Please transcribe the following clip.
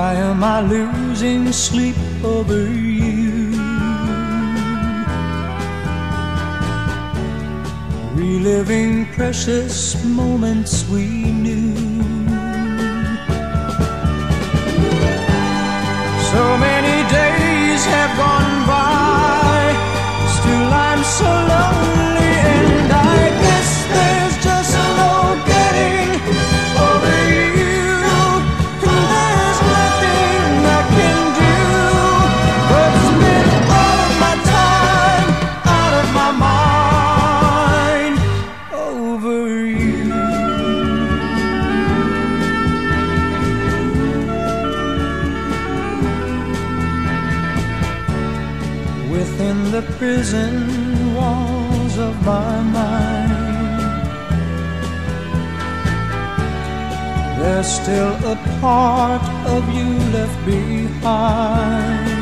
Why am I losing sleep over you? Reliving precious moments we knew. So many days have gone by, still I'm so lonely, and I guess there's just no getting over you. And there's nothing I can do but spend all of my time out of my mind over you. Within the prison walls of my mind, there's still a part of you left behind.